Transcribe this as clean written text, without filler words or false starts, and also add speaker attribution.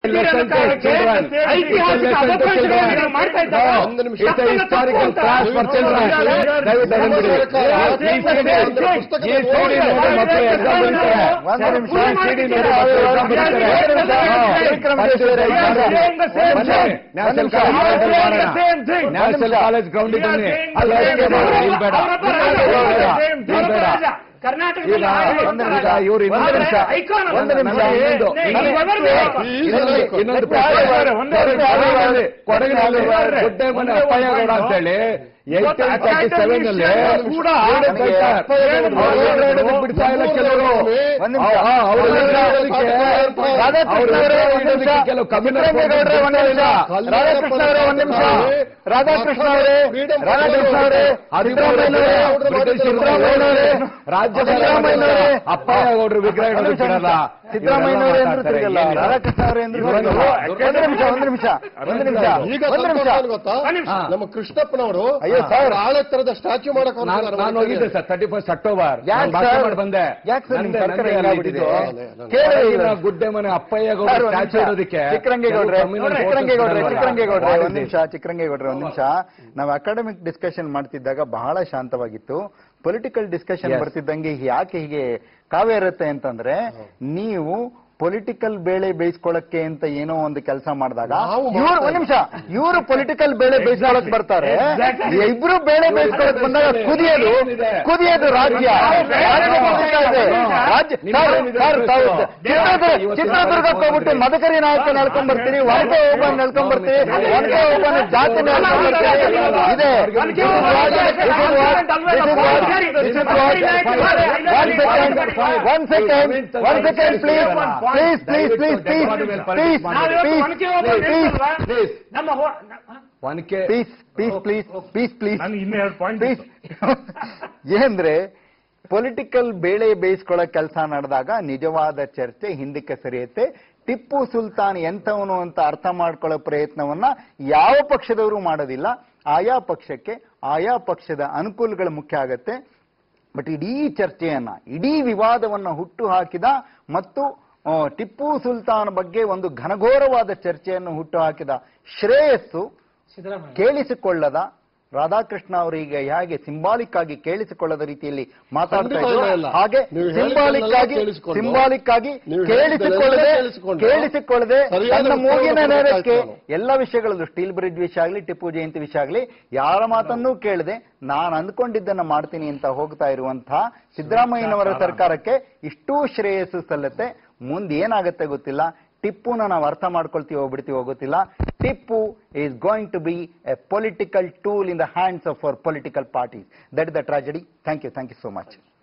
Speaker 1: historical class for children. National college ground ಇದ್ದಾನೆ ಇವರು ಇನ್ನೊಂದು ಕೊಡಗಿನಲ್ಲಿ ಗುಡ್ಡೆಮನೆ ಅಪ್ಪಯ್ಯಗೌಡ ಅಂತ ಹೇಳಿ 1837 ಬಿಡ್ತಾ ಇಲ್ಲ ಕೆಲವರು ಕೆಲವು ರಾಧಾಕೃಷ್ಣ ಅವರೇ ರಾಜ್ಯ ಅಪ್ಪಯ್ಯಗೌಡರು ವಿಗ್ರಹ ಇಡೋದು ಬಿಡಲ್ಲ
Speaker 2: ಸಿದ್ದರಾಮಯ್ಯ ರಾಧಾಕೃಷ್ಣ
Speaker 3: ನಮ್ಮ ಕೃಷ್ಣಪ್ಪನವರು ಆಳತ್ತರದ ಸ್ಟ್ಯಾಚ್ಯೂ ಮಾಡಕ್
Speaker 1: ನಾನು ಹೋಗಿದ್ದೆ ಸರ್ 31 ಅಕ್ಟೋಬರ್ ಬಂದೆ ಗುಡ್ಡೆ ಮನೆ ಅಪ್ಪಯ್ಯಗೌಡ ಸ್ಟ್ಯಾಚ್ಯೂ ಇಡೋದಕ್ಕೆ
Speaker 2: ಚಿಕ್ಕರಂಗೇಗೌಡ್ರೆ ಒಂದ್ ನಿಮಿಷ ನಾವು ಅಕಾಡೆಮಿಕ್ ಡಿಸ್ಕಷನ್ ಮಾಡ್ತಿದ್ದಾಗ ಬಹಳ ಶಾಂತವಾಗಿತ್ತು. ಪೊಲಿಟಿಕಲ್ ಡಿಸ್ಕಷನ್ ಬರ್ತಿದ್ದಂಗೆ ಯಾಕೆ ಹೀಗೆ ಕಾವ್ಯ ಇರುತ್ತೆ ಅಂತಂದ್ರೆ, ನೀವು ಪೊಲಿಟಿಕಲ್ ಬೇಳೆ ಬೇಯಿಸ್ಕೊಳ್ಳಕ್ಕೆ ಅಂತ ಏನೋ ಒಂದು ಕೆಲಸ ಮಾಡಿದಾಗ ಒಂದ್ ನಿಮಿಷ ಇವರು ಪೊಲಿಟಿಕಲ್ ಬೇಳೆ ಬೇಯಿಸ್ಕೊಳಕ್ ಬರ್ತಾರೆ, ಇಬ್ರು ಬೇಳೆ ಬೇಯಿಸ್ಕೊಳಕ್ ಬಂದಾಗ ಕುದಿಯೋದು ರಾಜ್ಯ ಚಿತ್ರದುರ್ಗಕ್ಕೆ ಹೋಗ್ಬಿಟ್ಟು ಮದಕರಿ ನಾಯಕ ನಡ್ಕೊಂಡ್ ಬರ್ತೀರಿ, ಒನಕೆ ಓಬನ್ ನಡ್ಕೊಂಡ್ ಬರ್ತೀರಿ, ಒನಕೆ ಓಬನ್ ಜಾತಿ ನಡ್ಕೊಂಡ್ ಬರ್ತೀರಿ. ಇದೆ ಒನ್ ಸೆಕೆಂಡ್ ಪ್ಲೀಸ್ ಏನಂದ್ರೆ ಪೊಲಿಟಿಕಲ್ ಬೇಳೆ ಬೇಯಿಸ್ಕೊಳ್ಳೋ ಕೆಲಸ ನಡೆದಾಗ ನಿಜವಾದ ಚರ್ಚೆ ಹಿಂದಕ್ಕೆ ಸರಿಯುತ್ತೆ. ಟಿಪ್ಪು ಸುಲ್ತಾನ್ ಎಂಥವನು ಅಂತ ಅರ್ಥ ಮಾಡ್ಕೊಳ್ಳೋ ಪ್ರಯತ್ನವನ್ನ ಯಾವ ಪಕ್ಷದವರು ಮಾಡೋದಿಲ್ಲ. ಆಯಾ ಪಕ್ಷಕ್ಕೆ ಆಯಾ ಪಕ್ಷದ ಅನುಕೂಲಗಳು ಮುಖ್ಯ ಆಗತ್ತೆ. ಬಟ್ ಇಡೀ ಚರ್ಚೆಯನ್ನ, ಇಡೀ ವಿವಾದವನ್ನ ಹುಟ್ಟು ಹಾಕಿದ ಮತ್ತು ಟಿಪ್ಪು ಸುಲ್ತಾನ್ ಬಗ್ಗೆ ಒಂದು ಘನಘೋರವಾದ ಚರ್ಚೆಯನ್ನು ಹುಟ್ಟು ಹಾಕಿದ ಶ್ರೇಯಸ್ಸು ಕೇಳಿಸಿಕೊಳ್ಳದ ರಾಧಾಕೃಷ್ಣ ಅವರಿಗೆ ಹೇಗೆ ಸಿಂಬಾಲಿಕ್ ಆಗಿ ಕೇಳಿಸಿಕೊಳ್ಳದ ರೀತಿಯಲ್ಲಿ ಮಾತಾಡ್ತಾ ಇದ್ರು, ಹಾಗೆ ಸಿಂಬಾಲಿಕ್ ಆಗಿ ಕೇಳಿಸಿಕೊಳ್ಳದೆ ತನ್ನ ಮೂಗಿನ ನೇರಕ್ಕೆ ಎಲ್ಲ ವಿಷಯಗಳಲ್ಲೂ ಸ್ಟೀಲ್ ಬ್ರಿಡ್ಜ್ ವಿಷಯ ಆಗಲಿ, ಟಿಪ್ಪು ಜಯಂತಿ ವಿಷಯ ಆಗಲಿ, ಯಾರ ಮಾತನ್ನೂ ಕೇಳದೆ ನಾನು ಅಂದ್ಕೊಂಡಿದ್ದನ್ನ ಮಾಡ್ತೀನಿ ಅಂತ ಹೋಗ್ತಾ ಇರುವಂತಹ ಸಿದ್ದರಾಮಯ್ಯನವರ ಸರ್ಕಾರಕ್ಕೆ ಇಷ್ಟೂ ಶ್ರೇಯಸ್ಸು ಸಲ್ಲತ್ತೆ. ಮುಂದೆ ಏನಾಗುತ್ತೆ ಗೊತ್ತಿಲ್ಲ. ಟಿಪ್ಪುನ ನಾವು ಅರ್ಥ ಮಾಡ್ಕೊಳ್ತೀವೋ ಬಿಡ್ತೀವೋ ಗೊತ್ತಿಲ್ಲ. Tipu is going to be a political tool in the hands of our political parties. That is the tragedy. Thank you so much.